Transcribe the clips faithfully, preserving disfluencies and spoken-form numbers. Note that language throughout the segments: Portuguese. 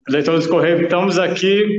Leitores do Correio, estamos aqui,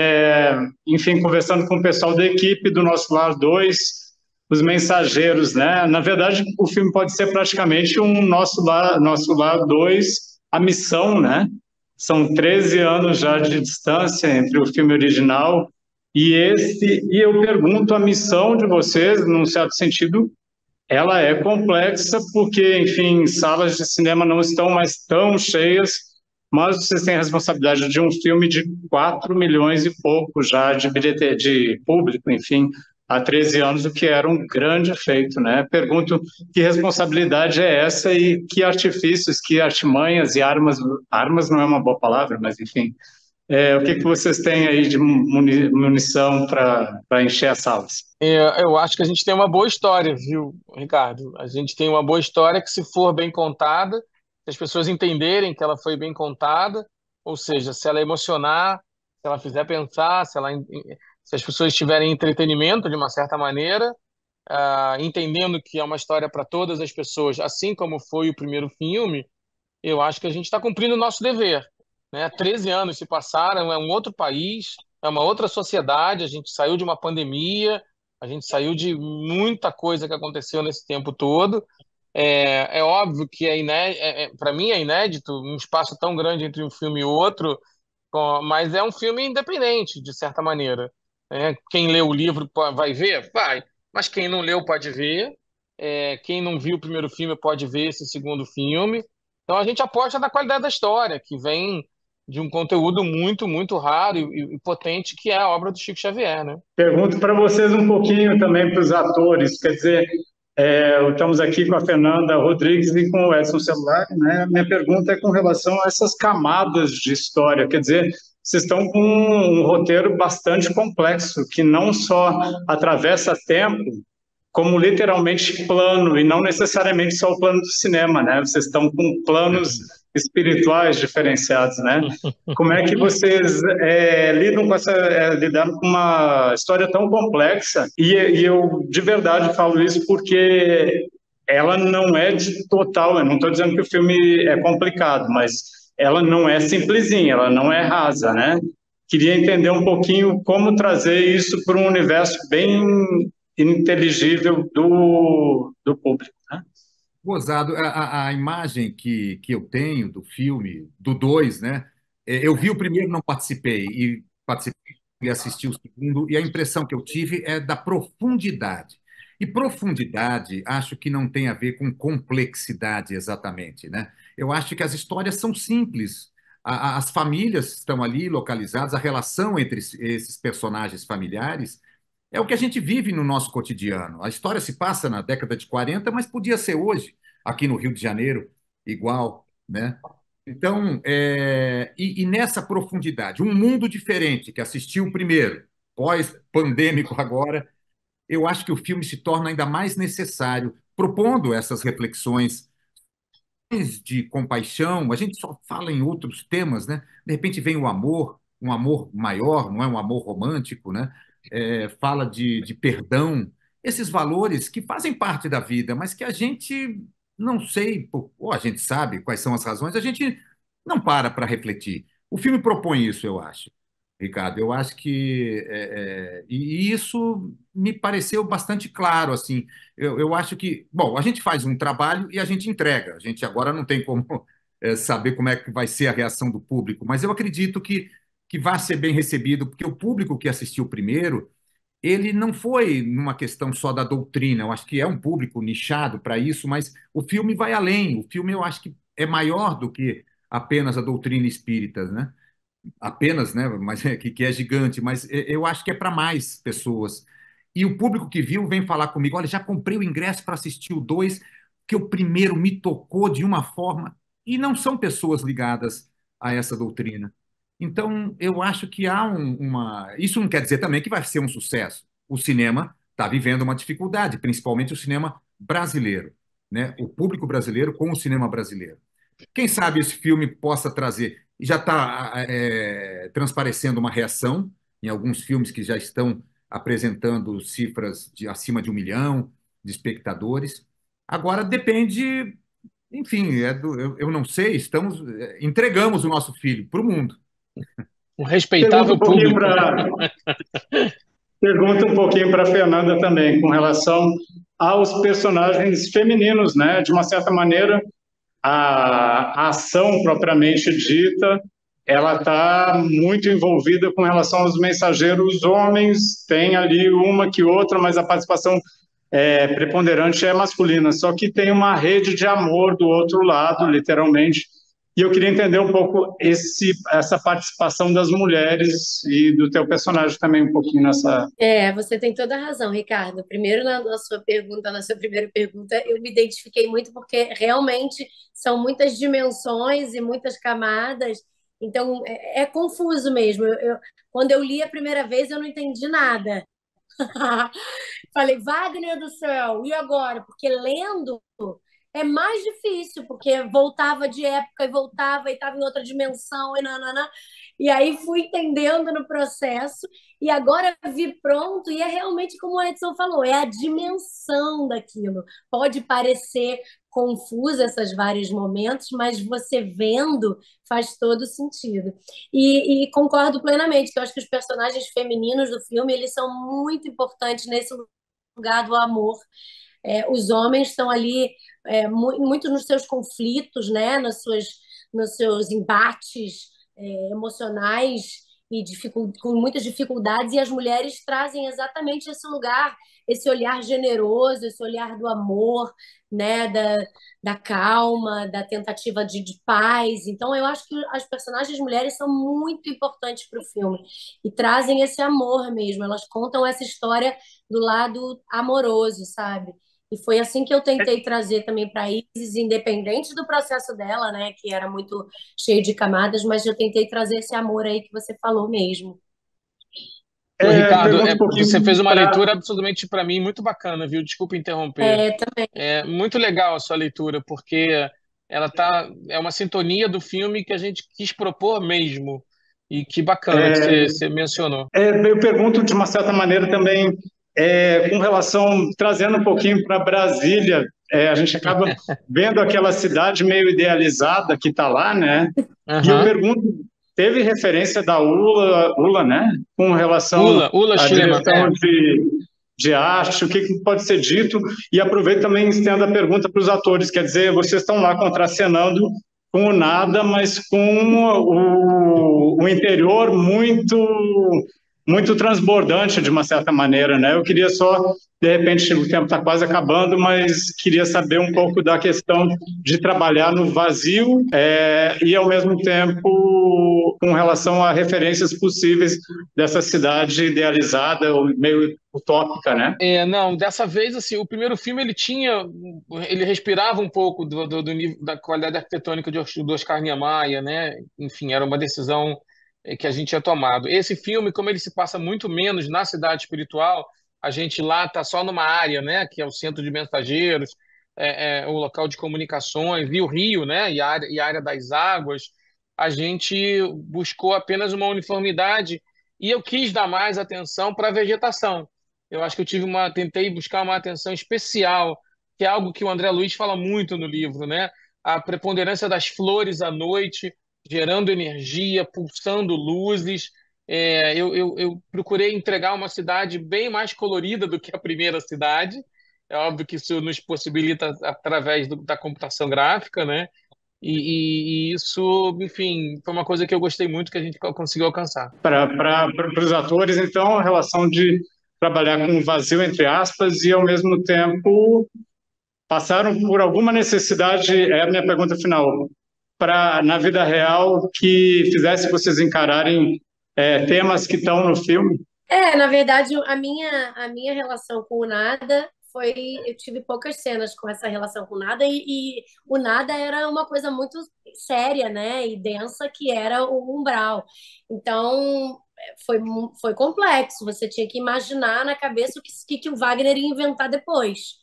é, enfim, conversando com o pessoal da equipe do Nosso Lar dois, os mensageiros, né? Na verdade, o filme pode ser praticamente um Nosso Lar, Nosso Lar dois, a missão, né? São treze anos já de distância entre o filme original e esse, e eu pergunto, a missão de vocês, num certo sentido, ela é complexa porque, enfim, salas de cinema não estão mais tão cheias, mas vocês têm a responsabilidade de um filme de quatro milhões e pouco já de bilhete de público, enfim, há treze anos, o que era um grande feito, né? Pergunto que responsabilidade é essa e que artifícios, que artimanhas e armas, armas não é uma boa palavra, mas enfim, é, o que que vocês têm aí de muni- munição para para encher as salas? É, eu acho que a gente tem uma boa história, viu, Ricardo? A gente tem uma boa história que, se for bem contada, se as pessoas entenderem que ela foi bem contada, ou seja, se ela emocionar, se ela fizer pensar, se ela, se as pessoas tiverem entretenimento de uma certa maneira, ah, entendendo que é uma história para todas as pessoas, assim como foi o primeiro filme, eu acho que a gente está cumprindo o nosso dever, né? treze anos se passaram, é um outro país, é uma outra sociedade, a gente saiu de uma pandemia, a gente saiu de muita coisa que aconteceu nesse tempo todo. É, é óbvio que é iné é, é, para mim é inédito um espaço tão grande entre um filme e outro, com- mas é um filme independente, de certa maneira, né? Quem lê o livro po- vai ver? Vai. Mas quem não leu pode ver. É, quem não viu o primeiro filme pode ver esse segundo filme. Então a gente aposta na qualidade da história, que vem de um conteúdo muito, muito raro e, e potente, que é a obra do Chico Xavier, né? Pergunto para vocês um pouquinho também para os atores, quer dizer, é, estamos aqui com a Fernanda Rodrigues e com o Edson Celular, né? Minha pergunta é com relação a essas camadas de história, quer dizer, vocês estão com um roteiro bastante complexo, que não só atravessa tempo, como literalmente plano, e não necessariamente só o plano do cinema, né? Vocês estão com planos espirituais diferenciados, né? Como é que vocês é, lidam com essa, é, lidando com uma história tão complexa? E, e eu de verdade falo isso porque ela não é de total, eu não estou dizendo que o filme é complicado, mas ela não é simplesinha, ela não é rasa, né? Queria entender um pouquinho como trazer isso para um universo bem ininteligível do, do público, né? Gozado, a, a- a imagem que, que eu tenho do filme, do dois, né? é, Eu vi o primeiro, não participei, e participei e assisti o segundo, e a impressão que eu tive é da profundidade. E profundidade, acho que não tem a ver com complexidade exatamente, né? Eu acho que as histórias são simples. A- a- As famílias estão ali localizadas, a relação entre es- esses personagens familiares é o que a gente vive no nosso cotidiano. A história se passa na década de quarenta, mas podia ser hoje, aqui no Rio de Janeiro, igual, né? Então, é, e, e nessa profundidade, um mundo diferente que assistiu o primeiro, pós-pandêmico agora, eu acho que o filme se torna ainda mais necessário, propondo essas reflexões de compaixão. A gente só fala em outros temas, né? De repente vem o amor, um amor maior, não é um amor romântico, né? É, fala de, de perdão, esses valores que fazem parte da vida, mas que a gente não sei, por- ou a gente sabe quais são as razões, a gente não para para refletir. O filme propõe isso, eu acho, Ricardo. Eu acho que é, é, e e isso me pareceu bastante claro, assim. Eu, eu acho que, bom, a gente faz um trabalho e a gente entrega. A gente agora não tem como eh, saber como é que vai ser a reação do público, mas eu acredito que, que vai ser bem recebido, porque o público que assistiu primeiro, ele não foi numa questão só da doutrina. Eu acho que é um público nichado para isso, mas o filme vai além. O filme eu acho que é maior do que apenas a doutrina espírita, né? Apenas, né? Mas é que, que é gigante, mas é- eu acho que é para mais pessoas. E o público que viu vem falar comigo: olha, já comprei o ingresso para assistir o dois, que o primeiro me tocou de uma forma. E não são pessoas ligadas a essa doutrina. Então, eu acho que há um- uma. Isso não quer dizer também que vai ser um sucesso. O cinema está vivendo uma dificuldade, principalmente o cinema brasileiro, né? O público brasileiro com o cinema brasileiro. Quem sabe esse filme possa trazer. Já está transparecendo uma reação em alguns filmes que já estão apresentando cifras de acima de um milhão de espectadores. Agora depende, enfim, é do- eu, eu não sei, estamos, é, entregamos o nosso filho para o mundo. Um Pergunta um respeitável pouquinho público. para pergunta um pouquinho para a Fernanda também, com relação aos personagens femininos, né? De uma certa maneira, a, a ação propriamente dita, ela está muito envolvida com relação aos mensageiros homens, tem ali uma que outra, mas a participação é, preponderante é masculina, só que tem uma rede de amor do outro lado, literalmente, e eu queria entender um pouco esse, essa participação das mulheres e do teu personagem também um pouquinho nessa... É, você tem toda a razão, Ricardo. Primeiro, na, na sua pergunta, na sua primeira pergunta, eu me identifiquei muito porque realmente são muitas dimensões e muitas camadas, então é, é confuso mesmo. Eu, eu- quando eu li a primeira vez, eu não entendi nada. Falei, Wagner do céu, e agora? Porque lendo é mais difícil, porque voltava de época e voltava e estava em outra dimensão e nananã. E aí fui entendendo no processo e agora vi pronto e é realmente como o Edson falou, é a dimensão daquilo. Pode parecer confuso esses vários momentos, mas você vendo faz todo sentido. E, e concordo plenamente que eu acho que os personagens femininos do filme eles são muito importantes nesse lugar do amor. É, os homens estão ali é, mu- muito nos seus conflitos, né? Nos seus, nos seus embates é, emocionais e dificul- com muitas dificuldades, e as mulheres trazem exatamente esse lugar, esse olhar generoso, esse olhar do amor, né? Da, da calma, da tentativa de, de paz. Então, eu acho que as personagens mulheres são muito importantes para o filme e trazem esse amor mesmo. Elas contam essa história do lado amoroso, sabe? E foi assim que eu tentei trazer também para Isis, independente do processo dela, né, que era muito cheio de camadas, mas eu tentei trazer esse amor aí que você falou mesmo. Ô, É, Ricardo, pergunta é, um você fez pouquinho uma para... leitura absolutamente, para mim, muito bacana, viu? Desculpa interromper. É, também. É muito legal a sua leitura, porque ela tá, é uma sintonia do filme que a gente quis propor mesmo. E que bacana que você, você mencionou. É, eu pergunto de uma certa maneira também, é, com relação, trazendo um pouquinho para Brasília, é, a gente acaba vendo aquela cidade meio idealizada que está lá, né? E eu Aham. pergunto, teve referência da ULA, ULA, né? Com relação Ula, Ula à Schliman, direção é. de, de arte, o que que pode ser dito? E aproveito também e estendo a pergunta para os atores, quer dizer, vocês estão lá contracenando com o nada, mas com o, o interior muito muito transbordante de uma certa maneira, né? Eu queria só, de repente, o tempo está quase acabando, mas queria saber um pouco da questão de trabalhar no vazio é, e, ao mesmo tempo, com relação a referências possíveis dessa cidade idealizada, ou meio utópica, né? É, não, dessa vez, assim, o primeiro filme ele tinha, ele respirava um pouco do, do, do nível, da qualidade arquitetônica de Os- do Oscar Niemeyer, né? Enfim, era uma decisão eh, que a gente tinha tomado. Esse filme, como ele se passa muito menos na cidade espiritual, a gente lá está só numa área, né? Que é o centro de mensageiros, é, é o local de comunicações, e o Rio, né? E a área, e a área das águas. A gente buscou apenas uma uniformidade e eu quis dar mais atenção para a vegetação. Eu acho que eu tive uma, tentei buscar uma atenção especial, que é algo que o André Luiz fala muito no livro, né? A preponderância das flores à noite, gerando energia, pulsando luzes. É, eu, eu, eu procurei entregar uma cidade bem mais colorida do que a primeira cidade. É óbvio que isso nos possibilita através do- da computação gráfica, né? E, e- e isso, enfim, foi uma coisa que eu gostei muito que a gente conseguiu alcançar. Para os atores, então, a relação de trabalhar com o vazio, entre aspas, e, ao mesmo tempo, passaram por alguma necessidade, é a minha pergunta final, para, na vida real, que fizesse vocês encararem é, temas que estão no filme? É, na verdade, a minha, a minha relação com o nada foi. Eu tive poucas cenas com essa relação com o nada, e, e o nada era uma coisa muito séria, né? E densa, que era o umbral. Então, foi, mu- foi complexo. Você tinha que imaginar na cabeça o que, que, que o Wagner ia inventar depois.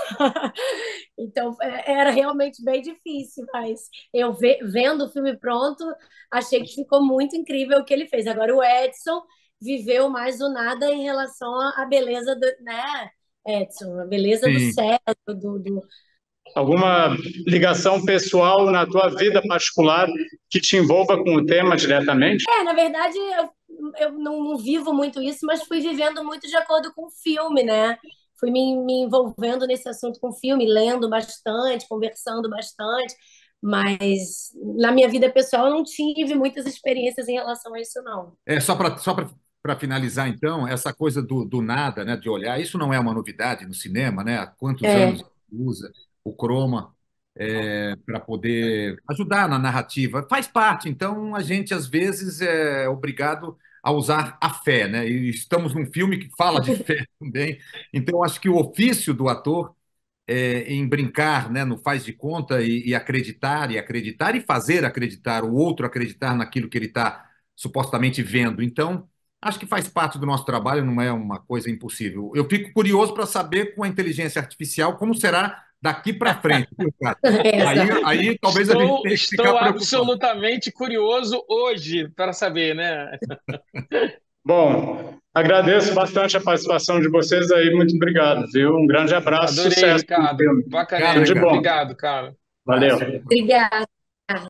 Então, é- era realmente bem difícil, mas eu ve- vendo o filme pronto, achei que ficou muito incrível o que ele fez. Agora, o Edson viveu mais o nada em relação à à beleza do, né, Edson? A beleza do Sim. céu, do, do, Alguma ligação pessoal na tua vida particular que te envolva com o tema diretamente? É, na verdade, eu, eu não, não vivo muito isso, mas fui vivendo muito de acordo com o filme, né? Fui me, me envolvendo nesse assunto com o filme, lendo bastante, conversando bastante, mas na minha vida pessoal eu não tive muitas experiências em relação a isso, não. É, só para só para finalizar, então, essa coisa do, do nada, né, de olhar, isso não é uma novidade no cinema, né? Há quantos É, anos usa o croma para poder ajudar na narrativa? Faz parte, então a gente às vezes é obrigado a usar a fé, né? E estamos num filme que fala de fé também, então acho que o ofício do ator é, em brincar, né, no faz de conta e, e acreditar e acreditar e fazer acreditar o outro acreditar naquilo que ele está supostamente vendo. Então, acho que faz parte do nosso trabalho, não é uma coisa impossível. Eu fico curioso para saber com a inteligência artificial como será daqui para frente, viu, cara? Aí, essa. aí talvez a gente Estou, tenha que ficar estou preocupado. absolutamente curioso hoje para saber, né? Bom, agradeço bastante a participação de vocês aí, muito obrigado, viu? Um grande abraço, Adorei, sucesso no Ricardo. filme. Obrigado, Bacanérrimo. Tudo de Ricardo. bom. Obrigado, cara. Abraço. Valeu. Obrigada.